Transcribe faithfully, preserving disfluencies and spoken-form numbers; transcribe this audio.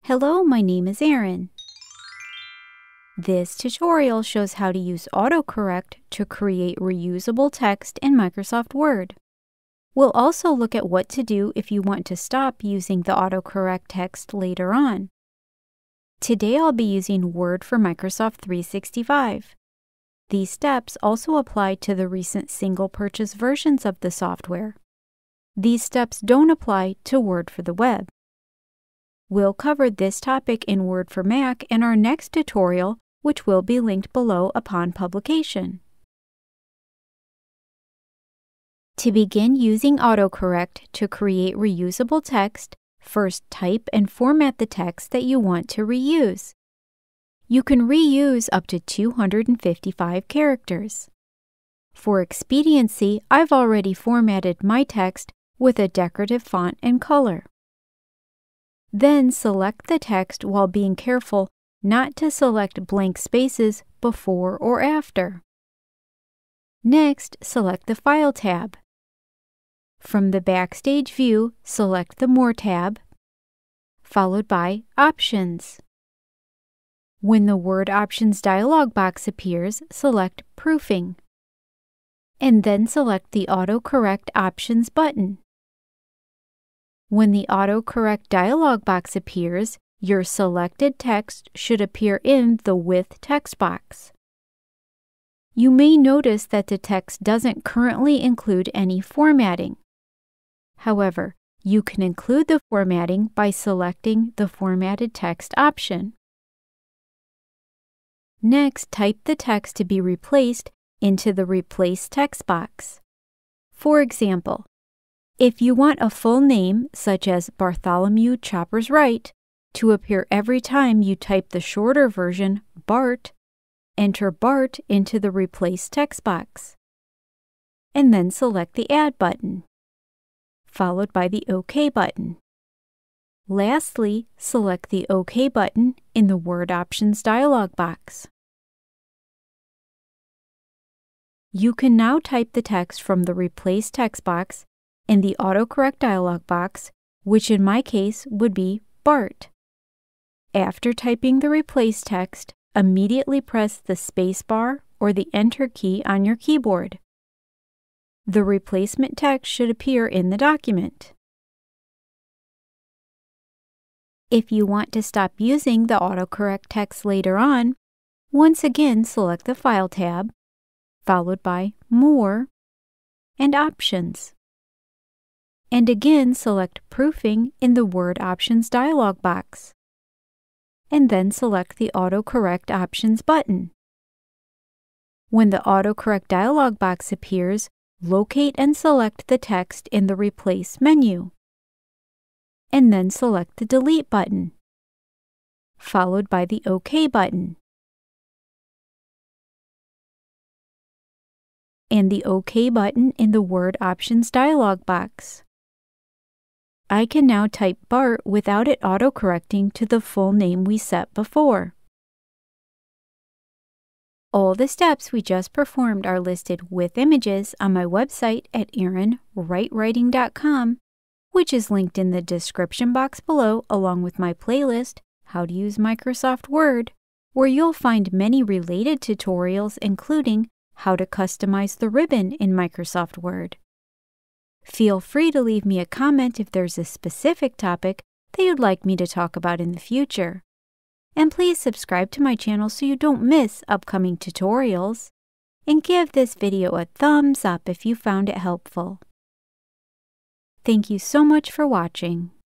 Hello, my name is Erin. This tutorial shows how to use AutoCorrect to create reusable text in Microsoft Word. We'll also look at what to do if you want to stop using the AutoCorrect text later on. Today I'll be using Word for Microsoft three sixty-five. These steps also apply to the recent single purchase versions of the software. These steps don't apply to Word for the web. We'll cover this topic in Word for Mac in our next tutorial, which will be linked below upon publication. To begin using AutoCorrect to create reusable text, first type and format the text that you want to reuse. You can reuse up to two hundred fifty-five characters. For expediency, I've already formatted my text with a decorative font and color. Then select the text while being careful not to select blank spaces before or after. Next, select the File tab. From the Backstage view, select the More tab, followed by Options. When the Word Options dialog box appears, select Proofing, and then select the AutoCorrect Options button. When the AutoCorrect dialog box appears, your selected text should appear in the With text box. You may notice that the text doesn't currently include any formatting. However, you can include the formatting by selecting the Formatted Text option. Next, type the text to be replaced into the Replace text box. For example, if you want a full name, such as Bartholomew Choppers Wright, to appear every time you type the shorter version, Bart, enter Bart into the Replace text box, and then select the Add button, followed by the OK button. Lastly, select the OK button in the Word Options dialog box. You can now type the text from the Replace text box in the AutoCorrect dialog box, which in my case would be Bart. After typing the Replace text, immediately press the space bar or the Enter key on your keyboard. The replacement text should appear in the document. If you want to stop using the AutoCorrect text later on, once again select the File tab, followed by More and Options. And again select Proofing in the Word Options dialog box, and then select the AutoCorrect Options button. When the AutoCorrect dialog box appears, locate and select the text in the Replace menu, and then select the Delete button, followed by the OK button, and the OK button in the Word Options dialog box. I can now type Bart without it autocorrecting to the full name we set before. All the steps we just performed are listed with images on my website at erin wright writing dot com, which is linked in the description box below, along with my playlist, How to Use Microsoft Word, where you'll find many related tutorials, including how to customize the ribbon in Microsoft Word. Feel free to leave me a comment if there's a specific topic that you'd like me to talk about in the future. And please subscribe to my channel so you don't miss upcoming tutorials. And give this video a thumbs up if you found it helpful. Thank you so much for watching.